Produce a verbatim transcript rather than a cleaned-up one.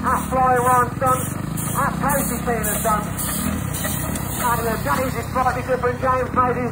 That flying one's done. That Casey team has done. And the James is slightly different. James made his